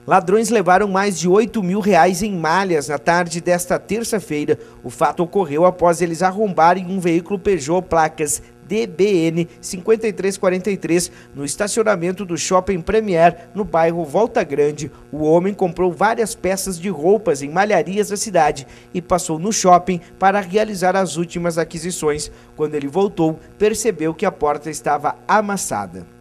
Ladrões levaram mais de R$ 8.000 em malhas na tarde desta terça-feira. O fato ocorreu após eles arrombarem um veículo Peugeot placas DBN 5343 no estacionamento do Shopping Premier, no bairro Volta Grande. O homem comprou várias peças de roupas em malharias da cidade e passou no shopping para realizar as últimas aquisições. Quando ele voltou, percebeu que a porta estava amassada.